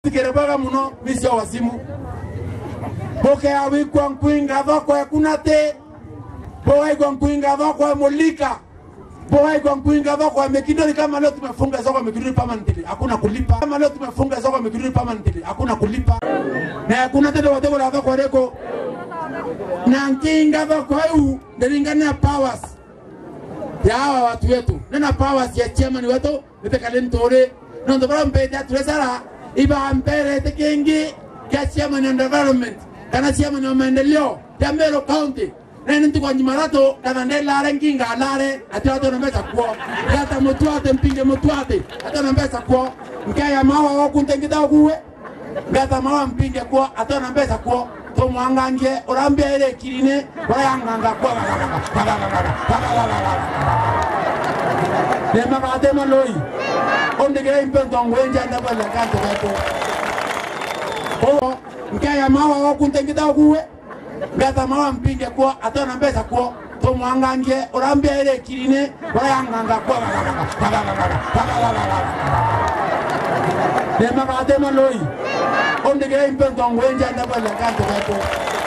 tikere baga muno misio wasimu boke awi kwa kuinga dhoko ya kunate boe kwa kuinga dhoko ya molika boe kwa kuinga dhoko ya mekidoni. Kama leo tumefunga zoko mekidoni permanently hakuna kulipa. Kama leo tumefunga zoko mekidoni permanently hakuna kulipa, na hakuna tendo wadego la dhoko reko na nkinga dhoko yu ndelingana powers ya hawa watu wetu nena powers ya chairman wetu nipekalentore nondo bara mpete atresara iba mpere tekengi ya chairman ya environment kana chairman ya maendeleo ya Meru County nene ntu kwa Nyimarato kana ndela ranginga alare atiwato na mbesa kwa yata mutuate mpinge mutuate ata na mbesa kwa mkaya mawa wakuntengida kuwe gata mawa mpinge kwa ata na mbesa kwa to mwangange orambia ile kirine wayanganga kwa de magate maloi onde gere impendong wenja ndabala kanto kato o mkaya mawa wakuntengida kuwe gata mawa mpinge kwa ata na mbesa kwa to mwangange orambia ile kirine wayanganga kwa de magate maloi onde gere impendong wenja ndabala kanto kato